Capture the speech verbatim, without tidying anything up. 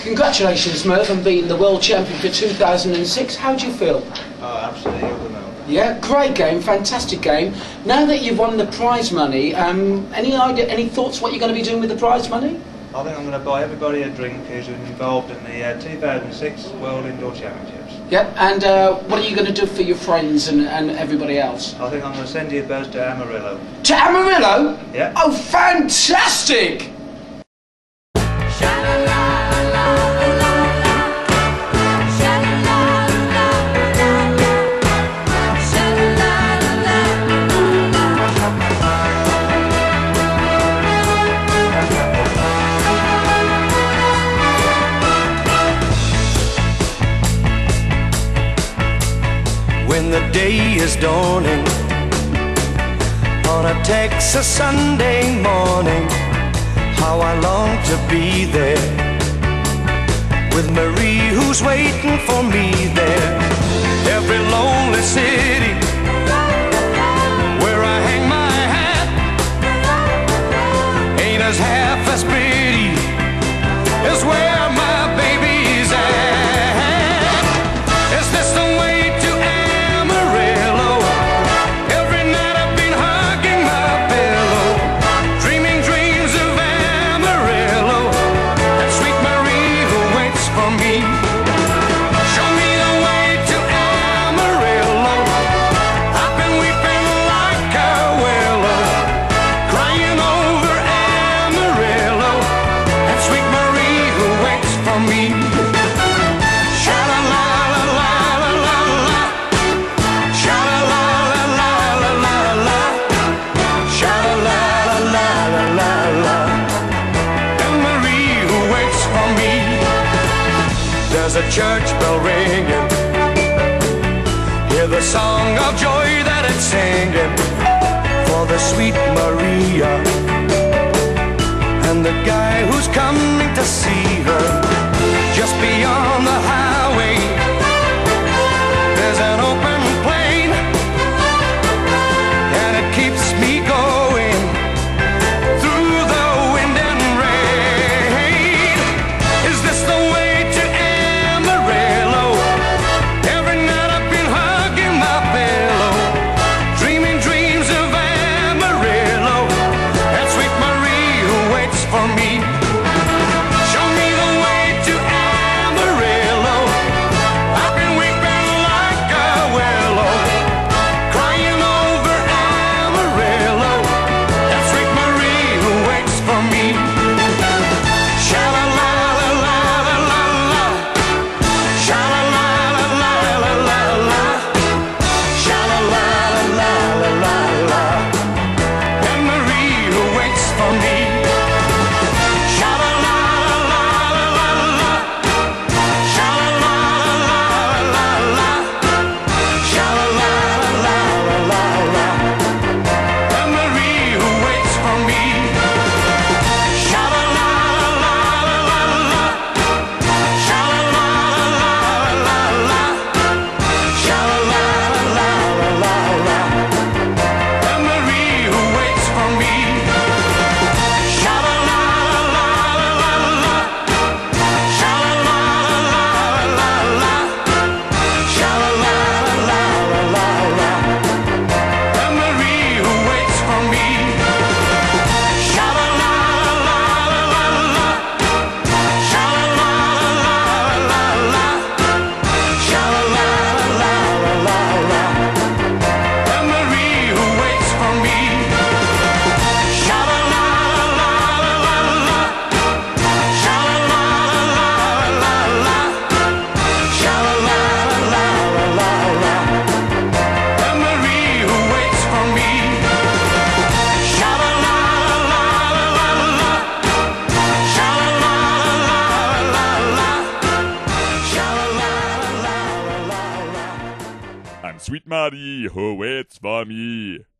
Congratulations, Merv, on being the world champion for two thousand six. How do you feel? Oh, absolutely over the moon. Yeah, great game, fantastic game. Now that you've won the prize money, um, any idea, any thoughts what you're going to be doing with the prize money? I think I'm going to buy everybody a drink who's involved in the uh, two thousand six World Indoor Championships. Yeah, and uh, what are you going to do for your friends and, and everybody else? I think I'm going to send you a buzz to Amarillo. To Amarillo? Yeah. Oh, fantastic! When the day is dawning on a Texas Sunday morning, how I long to be there with Marie who's waiting for me there. Every lonely city where I hang my hat ain't as half as pretty as where my baby's at. Is this the way to Amarillo? Every night I've been hugging my pillow, dreaming dreams of Amarillo and sweet Marie who waits for me. Show me the way to Amarillo. I've been weeping like a willow, crying over Amarillo and sweet Marie who waits for me. There's a church bell ringing, hear the song of joy that it's singing for the sweet Maria and the guy who's coming to see her. Just beyond the highway there's an open plain, and it keeps me going through the wind and rain. Is this the way to Amarillo? Every night I've been hugging my pillow, dreaming dreams of Amarillo and sweet Marie who waits for me. Show me the way to Amarillo. I've been weeping like a willow, crying over Amarillo and sweet Marie who waits for me. Sha-la-la-la-la-la-la-la, sha-la-la-la-la-la-la, sha-la-la-la-la-la-la, and Marie who waits for me. Sha-la-la-la-la-la-la, sha-la-la-la-la-la-la, sha-la-la-la-la-la-la, and Marie who waits for me. Sha-la-la-la-la-la-la, sha-la-la-la-la-la-la, sha-la-la-la-la-la-la, and Marie who waits for me. Sha-la-la-la-la-la-la, sha-la-la-la-la-la-la, sha-la-la-la-la-la-la, and Marie who waits for me. Sha-la-la-la-la-la-la, sha-la-la-la-la-la-la, sha-la-la-la-la-la-la, and Marie who waits for me. Sha-la-la-la-la-la-la, sha-la-la-la-la-la-la, sha-la-la-la-la-la-la, and Marie who waits for me. Sha-la-la-la-la-la-la, sha-la-la-la-la-la-la, sha-la-la-la-la-la. And sweet Marie who waits for me.